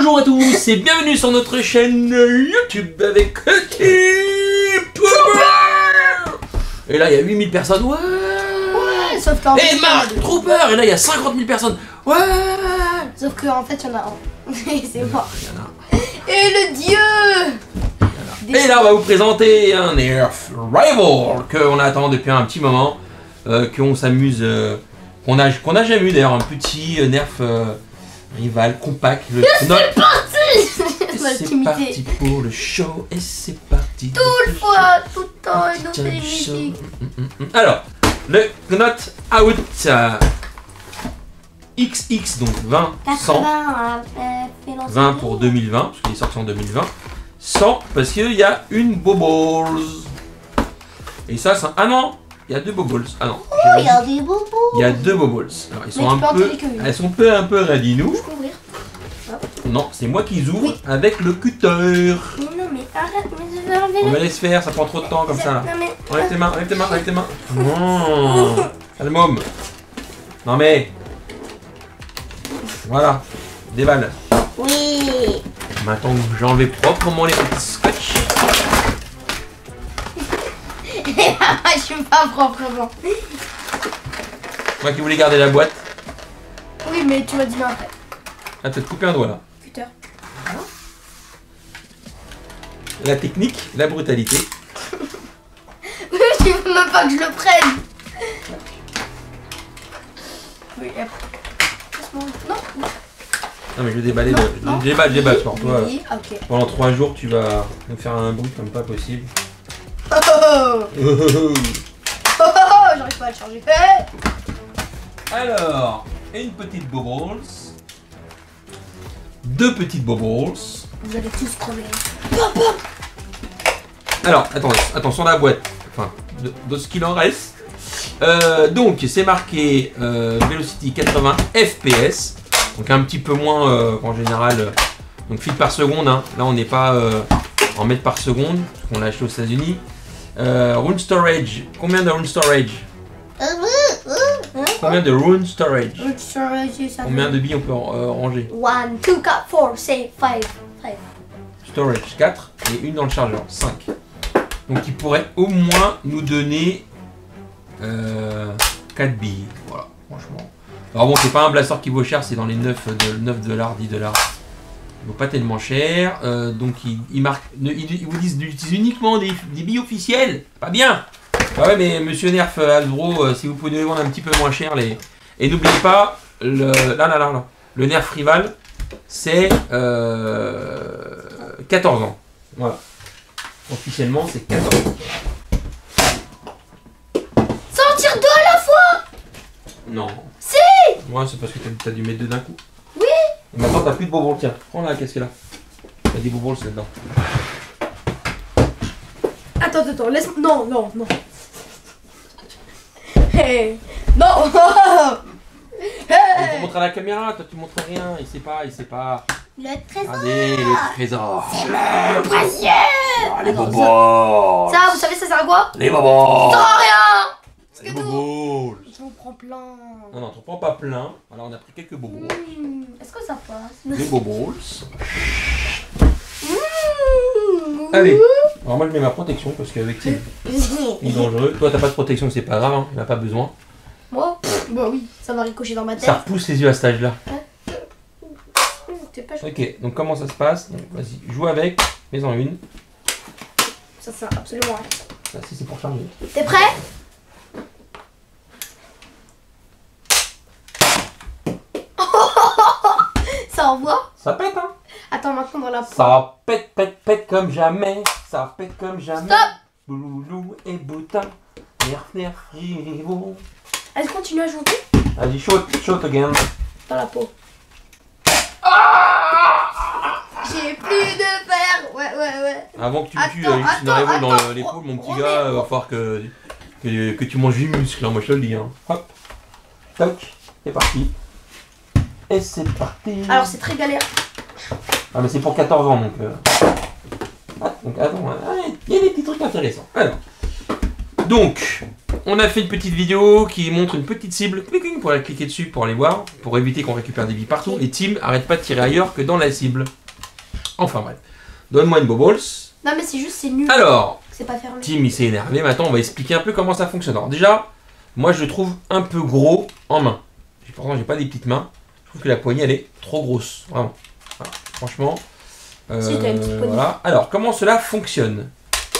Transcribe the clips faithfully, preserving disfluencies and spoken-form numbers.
Bonjour à tous et bienvenue sur notre chaîne YouTube avec Team Trooper. Et là il y a huit mille personnes. Ouais. Ouais, sauf qu'en Et Mark Trooper. Et là il y a cinquante mille personnes. Ouais. Sauf qu'en fait il y en a un. C'est mort. Il y en a. Et le dieu. Et là on va vous présenter un Nerf Rival qu'on attend depuis un petit moment, euh, qu'on s'amuse, euh, qu'on a, qu'on a jamais eu d'ailleurs, un petit Nerf euh, Rival compact. Le c'est parti. C'est parti pour le show et c'est parti. Tout le fois, tout le temps, et nous fait musique. Alors, le Note Out euh, X X, donc vingt, cent, vingt pour deux mille vingt, parce qu'il est sorti en deux mille vingt, cent parce qu'il y a une Bobbles. Et ça, c'est un... Ah non, il y a deux Bobbles. Ah non, oh, il y a des bobos. Il y a deux Bobbles. Alors, ils sont Mais un peu, elles sont un peu, un peu radinous. Je peux ouvrir. Non, c'est moi qui les ouvre Oui. avec le cutter. Mais non, mais arrête, mais je vais enlever. On me laisse faire, ça prend trop de temps comme ça là. Non, mais... Enlève tes mains, enlève tes mains, enlève tes mains. Non, calme. Non mais. Voilà, déballe. Oui. Maintenant que j'ai enlevé proprement les petits scotch. Je suis pas proprement. Moi qui voulais garder la boîte. Oui, mais tu m'as dit non après. Ah, t'as te coupé un doigt là. Cutter. La technique, la brutalité. Oui, tu veux même pas que je le prenne. Oui, après. Non. Non mais je vais déballer, Non, le... non. je déballe, je déballe pour toi. Oui, ok. Pendant trois jours, tu vas me faire un bruit comme pas possible. Oh oh oh. Oh oh oh, j'arrive pas à le changer. Alors, une petite Bobbles. Deux petites Bobbles. Vous allez tous crever. Alors, attendez, attention à la boîte. Enfin, de, de ce qu'il en reste. Euh, donc, c'est marqué euh, Velocity quatre-vingts F P S. Donc, un petit peu moins euh, qu'en général. Euh, donc, feet par seconde. Hein. Là, on n'est pas euh, en mètres par seconde. Parce qu'on l'a acheté aux États-Unis. Euh, rune storage. Combien de rune storage? Combien de rune storage? Combien de billes on peut euh, ranger? one, two, four, six, five, five. Storage quatre et une dans le chargeur cinq. Donc il pourrait au moins nous donner euh, quatre billes. Voilà, franchement. Alors bon, c'est pas un blaster qui vaut cher, c'est dans les neuf dollars, dix dollars. Il vaut pas tellement cher. Euh, donc il, il marque, il, il vous disent d'utiliser uniquement des, des billes officielles. Pas bien. Ah ouais, mais monsieur Nerf Hasbro, euh, si vous pouvez nous les vendre un petit peu moins cher, les... et n'oubliez pas, le, là, là, là, là, le Nerf Rival, c'est euh, quatorze ans. Voilà. Officiellement, c'est quatorze ans. Ça en tire deux à la fois. Non. Si. Ouais, c'est parce que t'as dû mettre deux d'un coup. Oui. Et maintenant, t'as plus de bonbons. Tiens, prends là, qu'est-ce qu'il y a là? T'as des bonbons là-dedans. Attends, attends, laisse... Non, non, non. Hey. Non. Il faut montrer à la caméra, toi tu montres rien, il sait pas, il sait pas. Le trésor. Regardez le trésor. C'est mon précieux. Ah, les bobos. Ça, vous savez, ça sert à quoi? Les bobos. Ça sert à rien. Les bobos. J'en prends plein. Non, non, t'en prends pas plein. Alors on a pris quelques bobos. Mmh. Est-ce que ça passe? Les bobos. Mmh. Allez. Alors moi je mets ma protection parce qu'avec c'est dangereux. Toi t'as pas de protection, c'est pas grave, hein. Il n'a pas besoin. Moi? Bah oui, ça va ricocher dans ma tête. Ça repousse les yeux à cet âge-là. T'es pas Ok, donc comment ça se passe? Vas-y, joue avec, mets-en une. Ça sert absolument à rien. Ça, si c'est pour charger. T'es prêt? Ça envoie? Ça pète, hein? Attends, maintenant dans la peau. Ça pète, pète, pète comme jamais. Ça pète comme jamais. Stop! Boulou et boutin. Nerf, nerf, rivaux. Est-ce qu'on continue à jouer Vas-y, shoot, shoot again. dans la peau? Ah, j'ai plus de fer. Ouais, ouais, ouais. Avant que tu me tues Attends, avec une attends, rivaux dans attends. l'épaule, mon petit Remets, gars, il va remets. falloir que, que, que tu manges du muscle, hein, moi je te le dis. Hein. Hop, toc, c'est parti. Et c'est parti. Alors c'est très galère. Ah mais c'est pour quatorze ans donc... Euh... Ah, donc attends, il y a des petits trucs intéressants. Alors, donc, on a fait une petite vidéo qui montre une petite cible. Pour la cliquer dessus pour aller voir, pour éviter qu'on récupère des vies partout. Et Tim arrête pas de tirer ailleurs que dans la cible. Enfin bref. Donne-moi une Boballs. Non mais c'est juste, c'est nul. Alors, c'est pas fermé. Tim il s'est énervé. Maintenant, on va expliquer un peu comment ça fonctionne. Alors déjà, moi je le trouve un peu gros en main. Pourtant, j'ai pas des petites mains. Je trouve que la poignée elle est trop grosse. Vraiment. Voilà. Franchement. Euh, Si, t'as une petite poignée. voilà. Alors, comment cela fonctionne?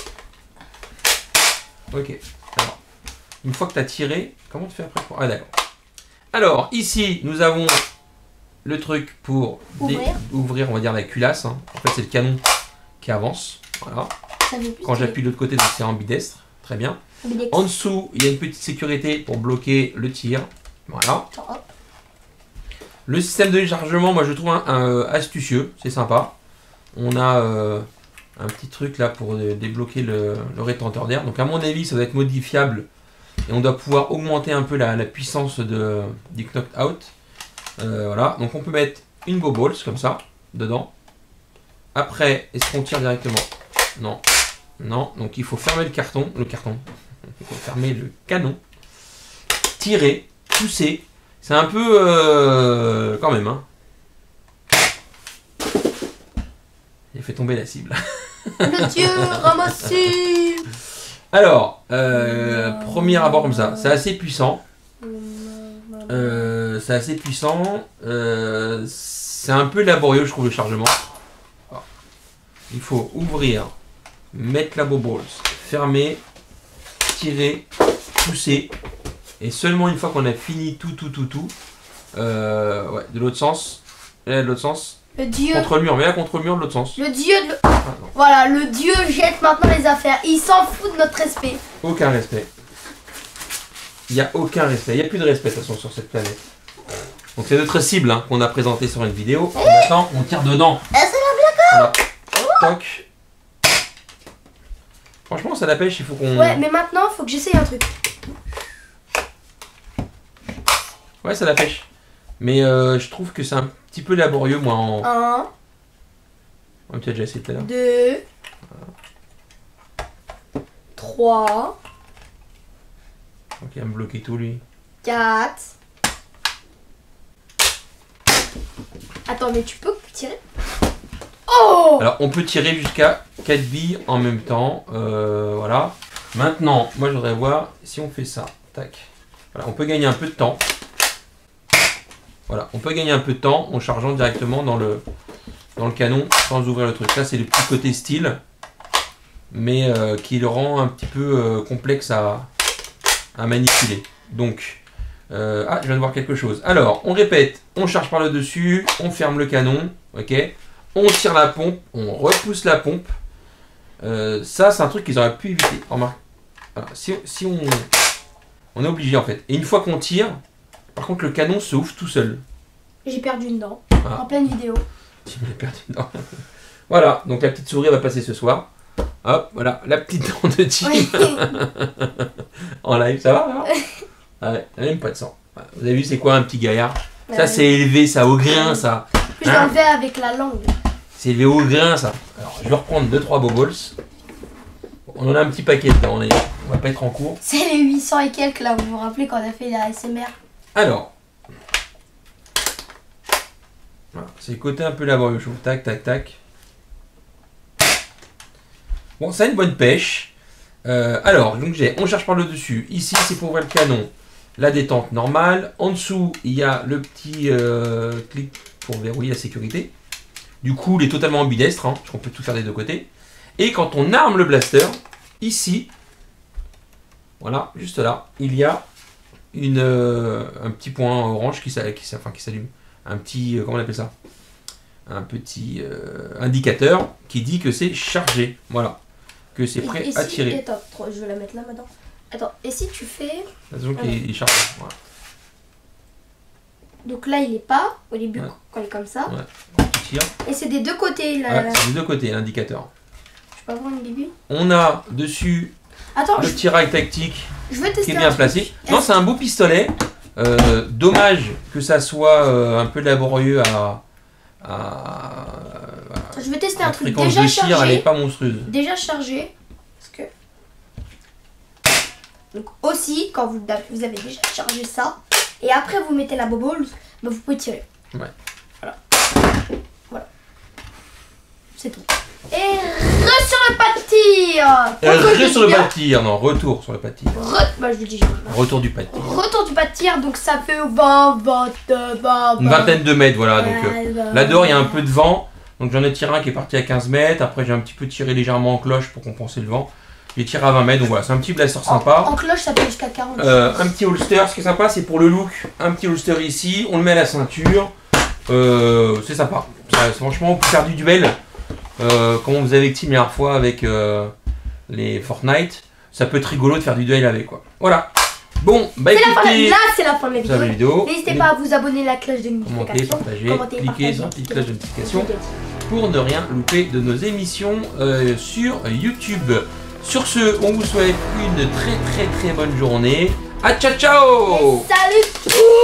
Ok. Alors, une fois que tu as tiré, comment tu fais après pour... Ah d'accord. Alors, ici, nous avons le truc pour ouvrir, dé... ouvrir on va dire, la culasse. Hein. En fait, c'est le canon qui avance. Voilà. Ça veut plus Quand tirer. j'appuie de l'autre côté, donc c'est ambidestre. Très bien. Ambidextre. En dessous, il y a une petite sécurité pour bloquer le tir. Voilà. Attends, hop. Le système de chargement, moi je trouve un, un, astucieux, c'est sympa. On a euh, un petit truc là pour débloquer le, le rétenteur d'air. Donc à mon avis, ça doit être modifiable et on doit pouvoir augmenter un peu la, la puissance de, du knock-out. Euh, voilà, donc on peut mettre une Boballs comme ça dedans. Après, est-ce qu'on tire directement? Non, non. Donc il faut fermer le carton, le carton. Il faut fermer le canon, tirer, pousser. C'est un peu... Euh, quand même, hein. Il a fait tomber la cible. Le dieu ramassé. Alors, euh, premier abord comme ça. C'est assez puissant. Euh, c'est assez puissant. Euh, c'est un peu laborieux, je trouve, le chargement. Alors, il faut ouvrir, mettre la Boballs, fermer, tirer, pousser. Et seulement une fois qu'on a fini tout, tout, tout, tout, euh, ouais, de l'autre sens, et là, de l'autre sens, Le dieu. contre le mur, mais là contre le mur de l'autre sens. Le dieu de. Ah, non. Voilà, le dieu jette maintenant les affaires. Il s'en fout de notre respect. Aucun respect. Il n'y a aucun respect. Il n'y a plus de respect de toute façon sur cette planète. Donc c'est notre cible hein, qu'on a présenté sur une vidéo. Et maintenant, on tire dedans. Ah, c'est la blague. Voilà. Toc. Franchement, ça la pêche, il faut qu'on... Ouais, mais maintenant, faut que j'essaye un truc. Ouais, ça la pêche. Mais euh, je trouve que c'est un petit peu laborieux, moi, en... Un, Ouais, tu as déjà essayé tout à l'heure. deux, trois, Donc il va me bloquer tout, lui. quatre. Attends, mais tu peux tirer? Oh! Alors, on peut tirer jusqu'à quatre billes en même temps. Euh, voilà. Maintenant, moi, je voudrais voir si on fait ça. Tac. Voilà, on peut gagner un peu de temps. Voilà, on peut gagner un peu de temps en chargeant directement dans le, dans le canon sans ouvrir le truc. Là, c'est le petit côté style, mais euh, qui le rend un petit peu euh, complexe à, à manipuler. Donc, euh, ah, je viens de voir quelque chose. Alors, on répète, on charge par le dessus, on ferme le canon, ok. On tire la pompe, on repousse la pompe. Euh, ça, c'est un truc qu'ils auraient pu éviter. Remarque, voilà, si, si on, on est obligé en fait. Et une fois qu'on tire, par contre, le canon se ouvre tout seul. J'ai perdu une dent. Ah. En pleine vidéo. Tu m'as perdu une dent. Voilà, donc la petite souris va passer ce soir. Hop, voilà, la petite dent de Tim. Oui. En live, ça va, ça va. Ouais, elle a même pas de sang. Voilà, vous avez vu, c'est quoi un petit gaillard? Bah Ça, oui. c'est élevé, ça, au grain, ça. Je Hein? l'enlevais avec la langue. C'est élevé au grain, ça. Alors, je vais reprendre deux trois Boballs. On en a un petit paquet dedans, on, est... on va pas être en cours. C'est les huit cents et quelques là, vous vous rappelez quand on a fait la A S M R? Alors, voilà, c'est le côté un peu laborieux, je trouve. Tac, tac, tac. Bon, ça a une bonne pêche. Euh, alors, donc j'ai, on cherche par le dessus. Ici, c'est pour ouvrir le canon. La détente normale. En dessous, il y a le petit euh, clic pour verrouiller la sécurité. Du coup, il est totalement ambidestre, hein, parce qu'on peut tout faire des deux côtés. Et quand on arme le blaster, ici, voilà, juste là, il y a une, euh, un petit point orange qui, s'a- qui, s'a- enfin, qui s'allume. Un petit, euh, comment on appelle ça? Un petit euh, indicateur qui dit que c'est chargé. Voilà. Que c'est prêt et, et à si... tirer. Attends, trop, je vais la mettre là maintenant. Attends, et si tu fais... Attention qu'il est- il est chargé. Voilà. Donc là, il est pas au début Ouais. quand il est comme ça. Ouais. Tu tires. Et c'est des deux côtés là. Voilà, c'est des deux côtés l'indicateur. Je peux avoir une début. On a dessus Attends, le je, tirail tactique je veux qui tester est un bien truc. placé. Non, Est-ce- c'est un beau pistolet. Euh, dommage que ça soit euh, un peu laborieux à, à, Je vais tester à un truc fréquence déjà de tir, elle chargé. n'est pas monstrueuse. Déjà chargé. Parce que... Donc aussi, quand vous, vous avez déjà chargé ça, et après vous mettez la bobole, bah, vous pouvez tirer. Ouais. Voilà. Voilà. C'est tout. Et re sur le pas de tir. Et re sur le pas de tir, non, retour sur le pas de tir. Re... Bah je le dis. Retour du pas de tir. Retour du pas de tir, donc ça fait vingt, vingt, vingt, Une vingtaine de mètres, voilà. Donc euh, vingt. là dehors il y a un peu de vent. Donc j'en ai tiré un qui est parti à quinze mètres. Après j'ai un petit peu tiré légèrement en cloche pour compenser le vent. J'ai tiré à vingt mètres, donc voilà, c'est un petit blaster sympa. En, en cloche ça peut jusqu'à quarante. Euh, un petit holster, ce qui est sympa c'est pour le look. Un petit holster ici, on le met à la ceinture. Euh, c'est sympa. Ça, franchement, pour faire du duel, euh, comme on faisait avec Team la dernière fois avec euh, les Fortnite, ça peut être rigolo de faire du duel avec quoi. Voilà. Bon, bah c'est la fin de... écoutez, Là c'est la fin de la vidéo. vidéo. N'hésitez pas à vous abonner à la cloche de Commenter, notification. partager, Commenter, cliquez partager, sur la petite cliquez. cloche de notification pour ne rien louper de nos émissions euh, sur YouTube. Sur ce, on vous souhaite une très très très bonne journée. À ciao ciao. Et salut.